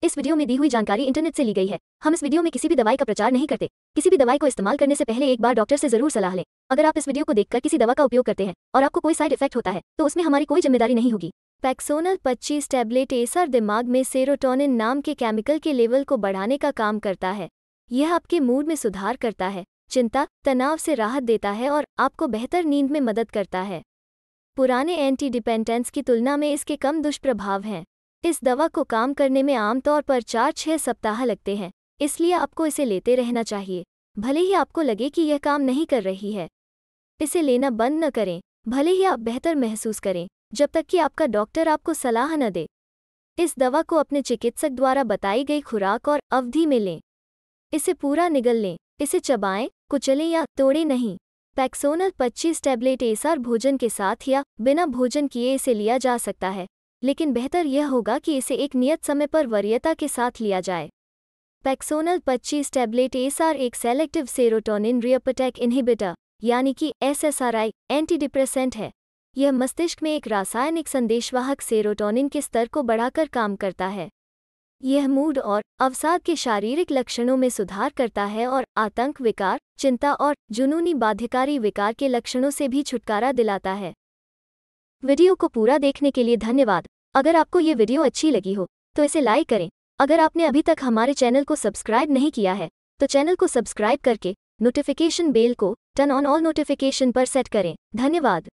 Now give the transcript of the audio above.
इस वीडियो में दी हुई जानकारी इंटरनेट से ली गई है। हम इस वीडियो में किसी भी दवाई का प्रचार नहीं करते। किसी भी दवाई को इस्तेमाल करने से पहले एक बार डॉक्टर से जरूर सलाह लें। अगर आप इस वीडियो को देखकर किसी दवा का उपयोग करते हैं और आपको कोई साइड इफेक्ट होता है तो उसमें हमारी कोई जिम्मेदारी नहीं होगी। पैक्सोनल 25 टैबलेट एसआर दिमाग में सेरोटोनिन नाम के केमिकल के लेवल को बढ़ाने का काम करता है। यह आपके मूड में सुधार करता है, चिंता, तनाव से राहत देता है और आपको बेहतर नींद में मदद करता है। पुराने एंटी डिपेंडेंट्स की तुलना में इसके कम दुष्प्रभाव हैं। इस दवा को काम करने में आमतौर पर 4-6 सप्ताह लगते हैं, इसलिए आपको इसे लेते रहना चाहिए, भले ही आपको लगे कि यह काम नहीं कर रही है। इसे लेना बंद न करें, भले ही आप बेहतर महसूस करें, जब तक कि आपका डॉक्टर आपको सलाह न दे। इस दवा को अपने चिकित्सक द्वारा बताई गई खुराक और अवधि में लें। इसे पूरा निगल लें, इसे चबाएं, कुचलें या तोड़ें नहीं। पैक्सोनल 25 टैबलेट एसआर भोजन के साथ या बिना भोजन किए इसे लिया जा सकता है, लेकिन बेहतर यह होगा कि इसे एक नियत समय पर वरीयता के साथ लिया जाए। पैक्सोनल 25 टैबलेट एसआर एक सेलेक्टिव सेरोटोनिन रिअपटेक इनहिबिटर यानी कि SSRI एंटीडिप्रेसेंट है। यह मस्तिष्क में एक रासायनिक संदेशवाहक सेरोटोनिन के स्तर को बढ़ाकर काम करता है। यह मूड और अवसाद के शारीरिक लक्षणों में सुधार करता है और आतंक विकार, चिंता और जुनूनी बाध्यकारी विकार के लक्षणों से भी छुटकारा दिलाता है। वीडियो को पूरा देखने के लिए धन्यवाद। अगर आपको ये वीडियो अच्छी लगी हो तो इसे लाइक करें। अगर आपने अभी तक हमारे चैनल को सब्सक्राइब नहीं किया है तो चैनल को सब्सक्राइब करके नोटिफिकेशन बेल को टर्न ऑन ऑल नोटिफिकेशन पर सेट करें। धन्यवाद।